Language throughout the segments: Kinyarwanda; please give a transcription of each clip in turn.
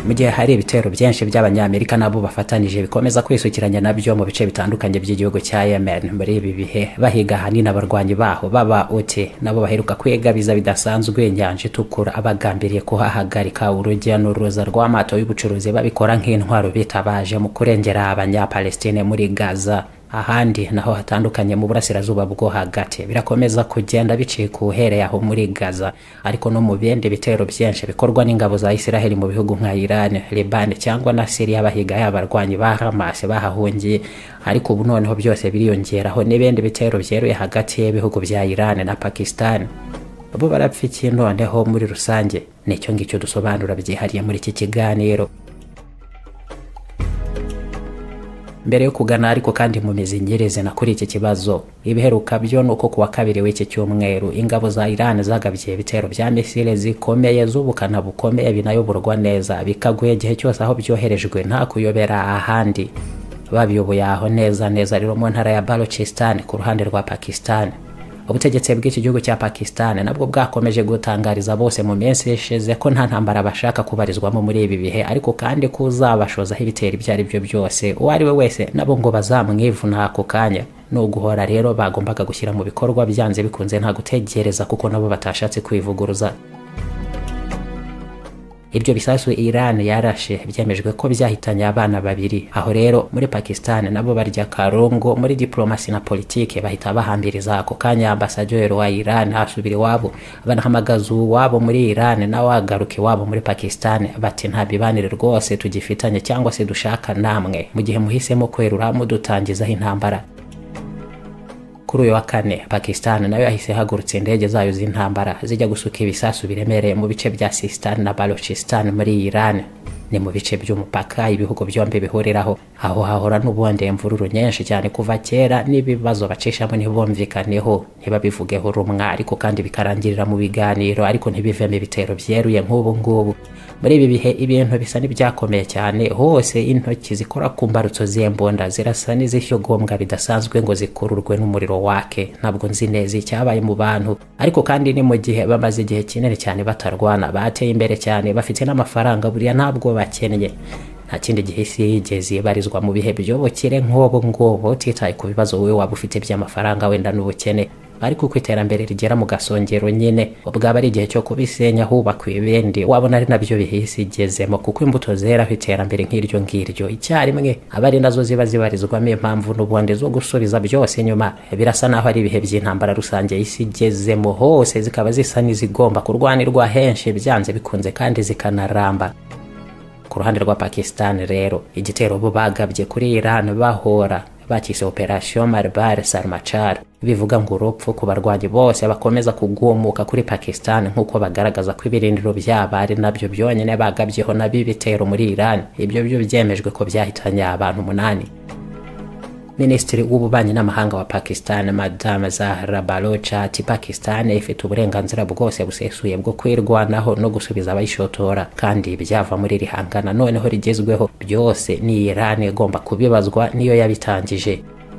mu gihe hari ibitero byinshi by'abanyamerika nabo bafatanije bikomeza kwisukiranya nabyo mu bice bitandukanye by'igihugu cya Yemen muri ibi bihe, bahiga hanini abarwanyi baho baba uti nabo baheruka kwigabiza bidasanzwe inyanja itukura, abagambiriye kuhahagarika urujya n'uruza rw'amato y'ubucuruzi babikora nk'intwaro bitabaje mu kurengera abanyapalestine muri Gaza. Ahandi naho hatandukanye mu burasirazuba bwo hagati birakomeza kugenda bicika uhereye aho muri Gaza, ariko no mu bindi bitero byinshi bikorwa n'ingabo za Israel mu bihugu nka Iran, Liban cyangwa na Syria bahiga y'abarwanyi ba Hamas bahahungiye. Ariko ubu noneho byose biriyongeraho n'ibindi bitero byeruye hagati y'ibihugu bya Iran na Pakistan. Abo barapfa iki noneho muri rusange? Nicyo ngicyo dusobanura byihariye muri iki kiganiro. Mbere yo kugana ariko kandi mu mizingereze na kuri iki kibazo, ibiheruka byo nuko kuwa kabiri w'iki cyumweru ingabo za Iran zagabye ibitero bya misile zikomeye z'ubukana bukomeye binayoborwa neza, bikaguye igihe cyose aho byoherejwe nta kuyobera ahandi. Babiyoboye aho neza rero mu ntara ya Balochistan ku ruhande rwa Pakistan. Ubutegetsi bw'iki gihugu cya Pakistan nabwo bwakomeje gutangariza bose mu minsi ishize ko nta ntambara bashaka kubarizwamo muri ibi bihe, ariko kandi kuzabashozaho ibitero ibyo ari byo byose uwo ari we wese nabo ngo bazamwivuna ako kanya. N'uguhora rero bagombaga gushyira mu bikorwa byanze bikunze nta gutegereza, kuko nabo batashatse kwivuguruza. Ibyo bisasu Iran yarashe byemejwe ko byahitanye abana babiri. Aho rero muri Pakistan nabo barya karongo muri diplomasi na politike, bahita bahambiriza ako kanya ambasaderi wa Iran asubira iwabo, banahamagaza uwabo muri Iran na wagaruka iwabo muri Pakistan, bati nta bibanire rwose tugifitanye cyangwa se dushaka namwe mu gihe muhisemo kwerura mudutangizaho intambara. Kuri uyu wa kane Pakistan nayo yahise hagurutse indege zayo z'intambara zijya gusuka ibisasu biremereye mu bice bya Sistan na Balochistan muri Iran. Ni mu bice by'umupaka ibihugu byombi bihuriraho, aho hahora n'ubundi imvururu nyinshi cyane kuva kera, n'ibibazo bacishamo ntibumvikaneho, ntibabivugeho rumwe, ariko kandi bikarangirira mu biganiro, ariko ntibivemo ibitero byeruye nk'ubu ngubu. Muri ibi bihe ibintu bisa n'ibyakomeye cyane, hose intoki zikora ku mbarutso z'imbunda zirasa n'izishyogombwa bidasanzwe ngo zikururwe n'umuriro wake. Ntabwo nzi neza icyabaye mu bantu, ariko kandi ni mu gihe bamaze igihe kinini cyane batarwana, bateye imbere cyane, bafite n'amafaranga, buriya ntabwo bakennye. Nta kindi gihe isi yigeze ibarizwa mu bihe by'ubukire nk'ubu ngubu, utitaye ku bibazo wowe waba ufite by'amafaranga wenda n'ubukene. Ariko uko iterambere rigera mu gasongero nyine, ubwaba ari igihe cyo kubisenya hubakwa ibindi, wabona ari nabyo bihise igezemo, kuko imbuto zeraho iterambere nk'iryo ngiryo icyarimwe aba ari nazo ziba zibarizwamo impamvu n'ubundi zo gusubiza byose inyuma. Birasa naho ari ibihe by'intambara rusange isi igezemo, hose zikaba zisa n'izigomba kurwanirwa henshi byanze bikunze kandi zikanaramba. Ku ruhande rwa Pakistan rero, igitero bo bagabye kuri Iran bahora bakise Operation Marbar Sarmachar, bivuga ngo urupfu ku barwanyi bose bakomeza kugumuka kuri Pakistan, nk'uko bagaragaza ko ibirindiro byabo ari nabyo byonyine bagabyeho n'ibitero muri Iran. Ibyo byo byemejwe ko byahitanye abantu 8. Minisitiri w'ububanyi n'amahanga wa Pakistan Madame Zahra Baloch ati Pakistan ifite uburenganzira bwose busesuye bwo kwirwanaho no gusubiza abayishotora, kandi byava muri rihangana noneho rigezweho byose ni Iran igomba kubibazwa niyo yabitangije.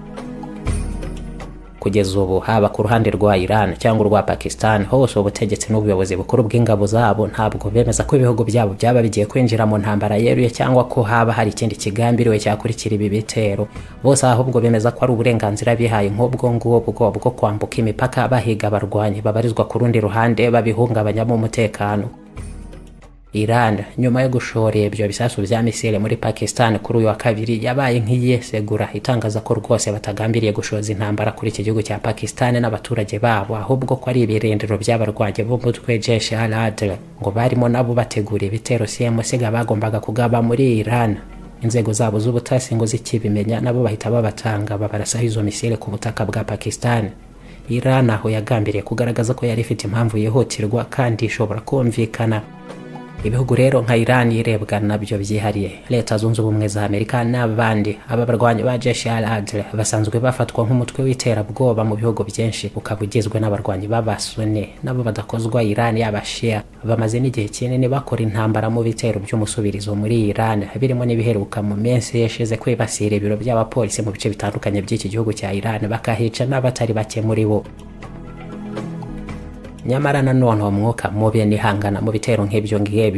Kugeza ubu haba ku ruhande rwa Iran cyangwa rwa Pakistan, hose ubutegetsi n'ubuyobozi bukuru bw'ingabo zabo ntabwo bemeza ko ibihugu byabo byaba bigiye kwinjira mu ntambara yeruye cyangwa ko haba hari ikindi kigambiriwe cyakurikira ibi bitero. Bose ahubwo bemeza ko ari uburenganzira bihaye nk'ubwo ngubwo bwo kwambuka imipaka bahiga abarwanyi babarizwa ku rundi ruhande babihungabanyamo umutekano. Iran nyuma yo gushora ibyo bisasu bya misile muri Pakistan kuri uyu wa kabiri yabaye nk'iyesegura, itangaza ko rwose batagambiriye gushoza intambara kuri iki gihugu cya Pakistan n'abaturage babo, ahubwo ko ari ibirindiro by'abarwanyi b'umutwe Jaish al-Adl ngo barimo nabo bategura ibitero simusiga bagombaga kugaba muri Iran. Inzego zabo z'ubutasi ngo zikibimenya nabo bahita babatanga babarasaho izo misile ku butaka bwa Pakistan. Iran aho yagambiriye kugaragaza ko yari ifite impamvu yihutirwa kandi ishobora kumvikana. Ibihugu rero nka Iran irebwa nabyo byihariye, Leta Zunze Ubumwe za Amerika n'abandi, aba barwanyi ba Jaish al-Adl basanzwe bafatwa nk'umutwe w'iterabwoba mu bihugu byinshi, ukabugizwe n'abarwanyi b'abasuni nabo badakozwa Iran y'abashia. Bamaze n'igihe kinini bakora intambara mu bitero by'umusubirizo muri Iran, birimo n'ibiheruka mu minsi yashize kwibasira ibiro by'abapolisi mu bice bitandukanye by'iki gihugu cya Iran, bakahica n'abatari bake muri bo. Nyamara nanone umwuka mubi nihangana mu bitero nk'ibyo ngibyo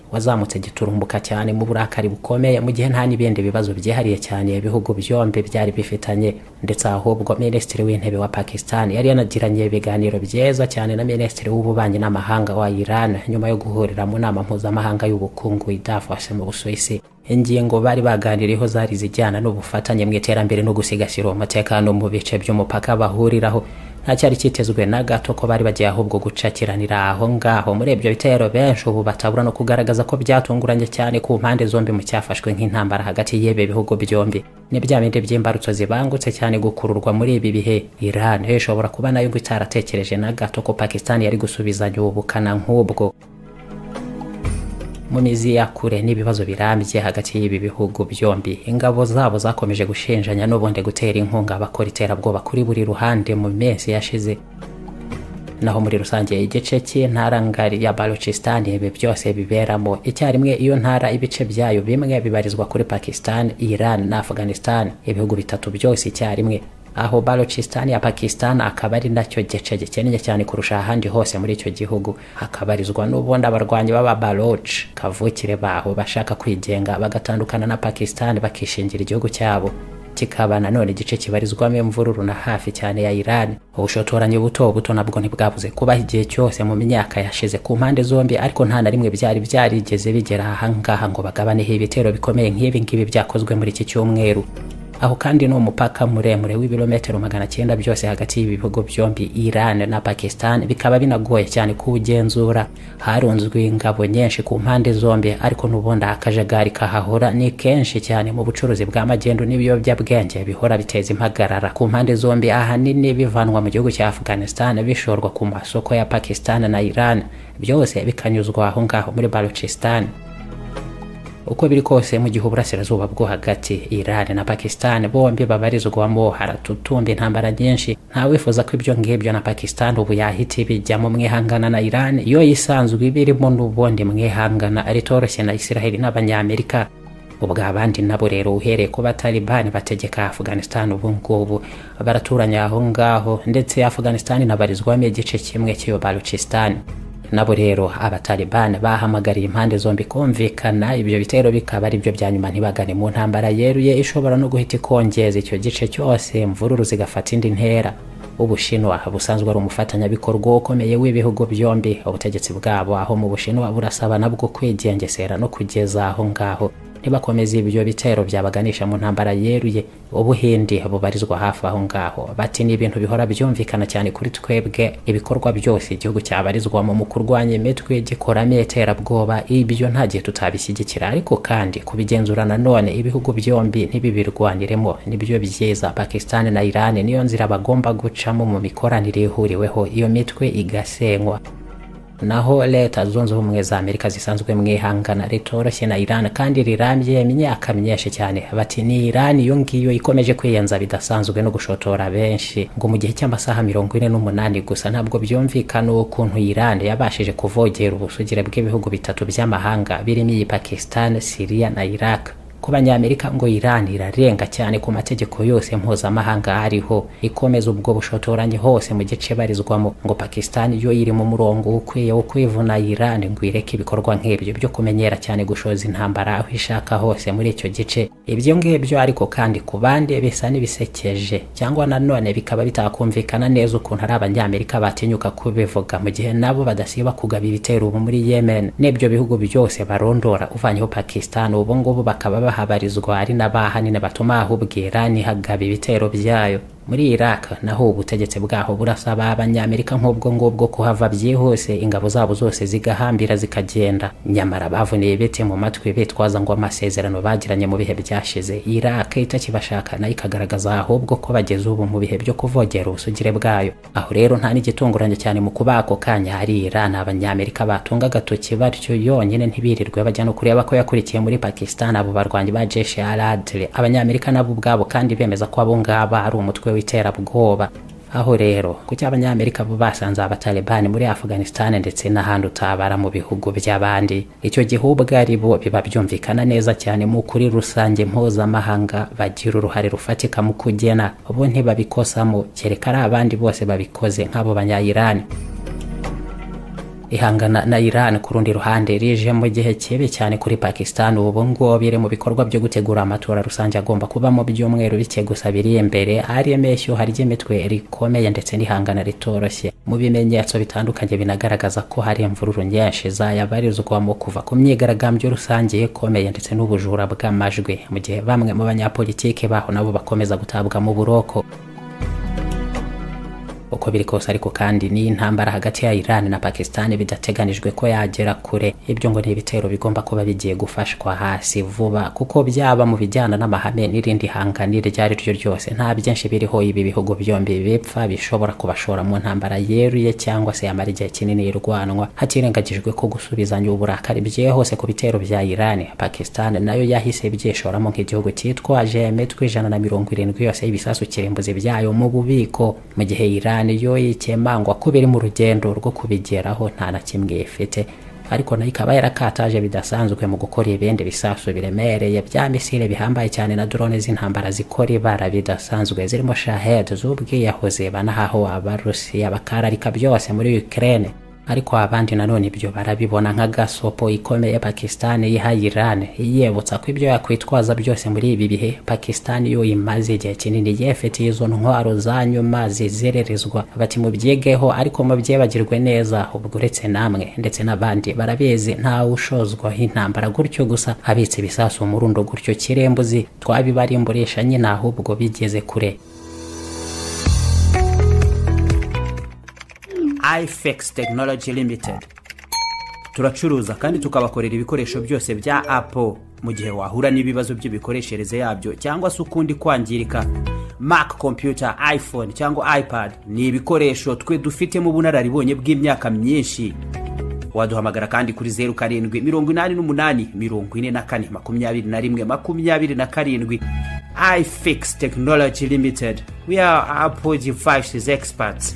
wazamutse giturumbuka cyane mu burakari bukomeye mu gihe nta n'ibindi bibazo byihariye cyane ibihugu byombi byari bifitanye, ndetse ahubwo minisitiri w'intebe wa Pakistan yari yanagiranye ibiganiro byiza cyane na minisitiri w'ububanyi n'amahanga wa Iran nyuma yo guhurira mu nama mpuzamahanga y'ubukungu i Davos mu Busuwisi. Ingingo bari baganiriyeho zari zijyana n'ubufatanye mu iterambere no gusigasira umutekano mu bice by'umupaka bahuriraho. Nta cyari kitezwe na gato ko bari bagiye ahubwo gucakiranira aho ngaho muri ibyo bitero. Benshi ubu batabura no kugaragaza ko byatunguranye cyane ku mpande zombi mu cyafashwe nk'intambara hagati y'ebe bihugu byombi. Ni bya bindi by'imbarutso zibangutse cyane gukururwa muri ibi bihe. Iran ishobora kuba nayo ngo itaratekereje na gato ko Pakistan yari gusubizanya ubukana nk'ubwo. Mu mizi ya kure n'ibibazo birambye hagati y'ibi bihugu byombi, ingabo zabo zakomeje gushinjanya n'ubundi gutera inkunga abakora iterabwoba kuri buri ruhande mu minsi yashize. Naho muri rusange igice cy'intara ngari ya Balochistan ibi byose biberamo icyarimwe, iyo ntara ibice byayo bimwe bibarizwa kuri Pakistan, Iran na Afghanistan, ibihugu bitatu byose icyarimwe. Aho Balochistan ya Pakistan akaba ari nacyo gice gikeneye cyane kurusha ahandi hose muri icyo gihugu, hakabarizwa n'ubundi abarwanyi b'aba Baloch kavukire baho bashaka kwigenga bagatandukana na Pakistan bakishingira igihugu cyabo. Kikaba nanone igice kibarizwamo imvururu na hafi cyane ya Iran. Ubushotoranyi buto buto nabwo ntibwabuze kubaho igihe cyose mu myaka yashize ku mpande zombi, ariko nta na rimwe byari byarigeze bigera ahangaha ngo bagabaneho ibitero bikomeye nk'ibi ngibi byakozwe muri iki cyumweru. Aho kandi no umupaka muremure w'ibirometero 900 byose hagati y'ibihugu byombi Iran na Pakistan bikaba binagoye cyane kuwugenzura. Harunzwe ingabo nyinshi ku mpande zombi, ariko n'ubundi akajagari kahahora ni kenshi cyane mu bucuruzi bw'amagendo n'ibiyobyabwenge bihora biteza impagarara ku mpande zombi, ahanini bivanwa mu gihugu cya Afghanistan bishorwa ku masoko ya Pakistan na Iran, byose bikanyuzwa aho ngaho muri Balochistan. Uko biri kose mu gihe uburasirazuba bwo hagati Iran na Pakistan bombi babarizwamo haratutumba intambara nyinshi, nta wifuza ko ibyo ngibyo na Pakistan ubu yahita bijya mu mwihangana na Iran yo yisanzwe ibirimo n'ubundi mwihangana ritoroshye na Israel n'Abanyamerika. Ubwo abandi nabo rero uhereye ku Taliban bategeka Afghanistan ubu ngubu baraturanya aho ngaho, ndetse Afghanistan nabarizwamo igice kimwe cy'iyo Balochistan. Nabo rero Abataliban bahamagariye impande zombi kumvikana, ibyo bitero bikaba ari byo byanyuma ntibagane mu ntambara yeruye ishobora no guhita ikongeza icyo gice cyose, imvururu zigafata indi ntera. Ubushinwa busanzwe ari umufatanyabikorwa ukomeye w'ibihugu byombi. Ubutegetsi bwabo aho mu Bushinwa burasaba nabwo kwigengesera no kugeza aho ngaho ntibakomeze ibyo bitero byabaganisha mu ntambara yeruye. Ubuhindi bubarizwa hafi aho ngaho bati ni ibintu bihora byumvikana cyane kuri twebwe, ibikorwa byose igihugu cyabarizwamo mu kurwanya imitwe gikoramo iterabwoba ibyo nta gihe tutabishyigikira, ariko kandi kubigenzura nanone ibihugu byombi ntibibirwaniremo nibyo byiza. Pakistan na Iran niyo nzira bagomba gucamo mu mikoranire ihuriweho iyo mitwe igasenywa. Naho Leta Zunze Ubumwe za Amerika zisanzwe mwihangana ritoroshye na Iran kandi rirambye imyaka myinshi cyane, bati ni Iran iyo ngiyo ikomeje kwiyenza bidasanzwe no gushotora benshi, ngo mu gihe cy'amasaha 48 gusa ntabwo byumvikana ukuntu Iran yabashije kuvogera ubusugire bw'ibihugu bitatu by'amahanga birimo Pakistan, Syria na Iraq. Ku Banyamerika ngo Iran irarenga cyane ku mategeko yose mpuzamahanga ariho, ikomeza ubwo bushotoranyi hose mu gice barizwamo. Ngo Pakistan yo iri mu murongo ukwiye wo kwivuna Iran ngo ireke ibikorwa nk'ibyo byo kumenyera cyane gushoza intambara aho ishaka hose muri icyo gice. Ibyo ngibyo ariko kandi ku bandi bisa n'ibisekeje, cyangwa nanone bikaba bitakumvikana neza ukuntu ari Abanyamerika batinyuka kubivuga mu gihe nabo badasiba kugaba ibitero ubu muri Yemen n'ibyo bihugu byose barondora uvanyeho Pakistan. Ubu ngubu bakaba bahabarizwa ari n'abahanine batuma ahubwo Iran hagaba ibitero byayo. Muri Iraq naho ubutegetsi bwaho burasaba Abanyamerika nk'ubwo ngubwo kuhava byihuse, ingabo zabo zose zigahambira zikagenda. Nyamara bavuniye ibiti mu matwi bitwaza ngo amasezerano bagiranye mu bihe byashize Iraq itakibashaka nayo ikagaragaza ahubwo ko bageze ubu mu bihe byo kuvogera ubusugire bwayo. Aho rero nta n'igitunguranye cyane mu kubako kanya hari Iran Abanyamerika batunga agatoki batyo yonyine ntibirirwe bajya no kureba ko yakurikiye muri Pakistan abo barwanyi ba Jaish al-Adl. Abanyamerika nabo ubwabo kandi bemeza ko abo ngaba ari umutwe w'iterabwoba. Aho rero kuki Abanyamerika bo basanze Abataliban muri Afghanistan ndetse n'ahandi utabara mu bihugu by'abandi, icyo gihugu ari bo biba byumvikana neza cyane mu kuri rusange mpuzamahanga bagira uruhare rufatika mu kugena, bo ntibabikosamo kereka ari abandi bose babikoze nk'abo Banya-Iran. ihangana na Iran ku rundi ruhande rije mu gihe kibi cyane kuri Pakistan ubu ngo biri mu bikorwa byo gutegura amatora rusange agomba kuba mu byumweru bike gusa biri imbere ari emeshyo hari imitwe rikomeye ndetse n'ihangana ritoroshye mu bimenyetso bitandukanye binagaragaza ko hari imvururu nyinshi zayabarizwamo kuva ku myigaragambyo rusange ikomeye ndetse n'ubujura bw'amajwi mu gihe bamwe mu banyapolitike baho nabo bakomeza gutabwa mu buroko. Uko biri kose ariko kandi ni intambara hagati ya Iran na Pakistan bidateganijwe ko yagera kure. Ibyo ngo ni ibitero bigomba kuba bigiye gufashwa hasi vuba kuko byaba mu bijyana n'amahame n'irindi hanganire ryari ryo ryose nta byinshi biriho ibi bihugu byombi bipfa bishobora kubashora mu ntambara yeruye cyangwa se yamara igihe kinini irwanwa hatirengagijwe ko gusubizanya uburakari byehose ku bitero bya Iran. Pakistan nayo yahise byishoramo nk'igihugu cyitwaje imitwe 170 yose y'ibisasu kirimbuzi byayo mu bubiko mu gihe Iran yo ikemangwa kubiri mu rugendo rwo kubigeraho nta na kimwe ifite ariko nayo ikaba yarakataje bidasanzwe mu gukora ibindi bisasu biremereye bya misile bihambaye cyane na drone z'intambara zikora ibara bidasanzwe zirimo Shahed z'ubwiyahoze banahaho abarusiya bakararika byose muri Ukraine ariko abandi nanone ibyo barabibona nk'agasopo ikomeye Pakistan yiha Iran yebutsa ko ibyo yakwitwaza byose muri ibi bihe Pakistan yo imaze igihe kinini yefite izo ntwaro zanyuma zizererezwa bati mu byegeho ariko mu byebagirwe neza ubwo uretse namwe ndetse n'abandi barabizi nta ushozwa intambara gutyo gusa abitse ibisasu umurundo gutyo Kirimbuzi twabibarimburisha nyina ahubwo bigeze kure. Ifite Technology Limited turacuruza kandi tukabakorera ibikoresho byose bya Apple mu gihe wahura n'ibibazo by'ibikoreshereze yabyo cyangwa se ukundi kwangirika. Mac computer, iPhone cyangwa iPad ni ibikoresho twe dufite mu bunararibonye bw'imyaka myinshi. Waduhamagara kandi kuri 0788442127. Ifite Technology Limited, we are Apple devices experts.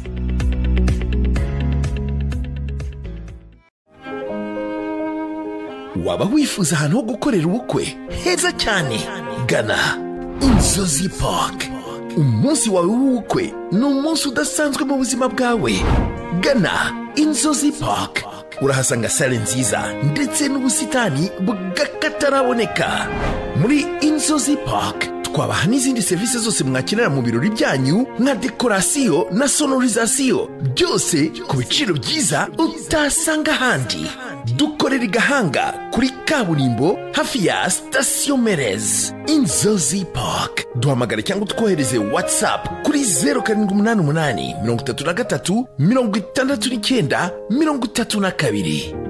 Waba wifuza ahantu ho gukorera ubukwe heza cyane? Gana Inzozi Park. Umunsi wawe w'ubukwe ni umunsi udasanzwe mu buzima bwawe. Gana Inzozi Park. Urahasanga sale nziza ndetse n'ubusitani bw'akataraboneka. Muri Inzozi Park twabaha n'izindi serivisi zose mwakenera mu birori byanyu nka dekorasiyo na sonorizasiyo, byose ku biciro byiza utasanga ahandi. Dukorera igahanga kuri kaburimbo hafi ya station Merez. Inzozi Park. Duhamagare cyangwa twohereze WhatsApp kuri 0788 33 69 32.